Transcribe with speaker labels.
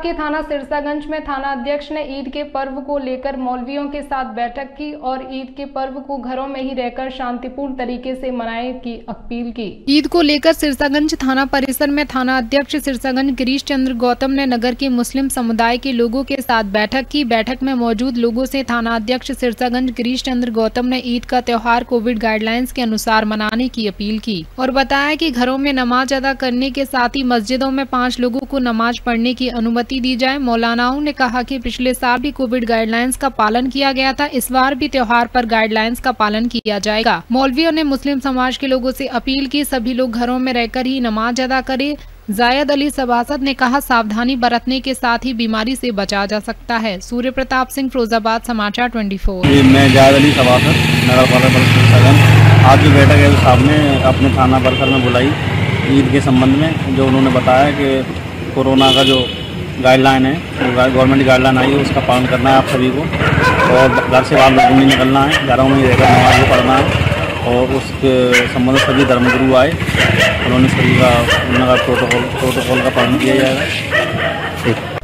Speaker 1: के थाना सिरसागंज में थाना अध्यक्ष ने ईद के पर्व को लेकर मौलवियों के साथ बैठक की और ईद के पर्व को घरों में ही रहकर शांतिपूर्ण तरीके से मनाने की अपील की। ईद को लेकर सिरसागंज थाना परिसर में थाना अध्यक्ष सिरसागंज गिरीश चंद्र गौतम ने नगर के मुस्लिम समुदाय के लोगों के साथ बैठक की। बैठक में मौजूद लोगों से थाना अध्यक्ष सिरसागंज गिरीश चंद्र गौतम ने ईद का त्योहार कोविड गाइडलाइंस के अनुसार मनाने की अपील की और बताया कि घरों में नमाज अदा करने के साथ ही मस्जिदों में 5 लोगों को नमाज पढ़ने की अनुमति दी जाए। मौलानाओं ने कहा कि पिछले साल भी कोविड गाइडलाइंस का पालन किया गया था, इस बार भी त्योहार पर गाइडलाइंस का पालन किया जाएगा। मौलवियों ने मुस्लिम समाज के लोगों से अपील की सभी लोग घरों में रहकर ही नमाज अदा करें। जायद अली सभासद ने कहा सावधानी बरतने के साथ ही बीमारी से बचा जा सकता है। सूर्य प्रताप सिंह, फिरोजाबाद समाचार 24।
Speaker 2: मैं जायद अली सभासद नगर पालिका आज जो बैठक है साहब ने अपने थाना परिसर में बुलाई ईद के संबंध में, जो उन्होंने बताया कि कोरोना का जो गाइडलाइन है, गवर्नमेंट गाइडलाइन आई है, उसका पालन करना है आप सभी को और घर से बाहर लोगों नहीं निकलना है, घरों में रहकर नमाज पढ़ना है और उसके संबंध में सभी धर्मगुरु आए, उन्होंने सभी का प्रोटोकॉल का पालन किया जाएगा।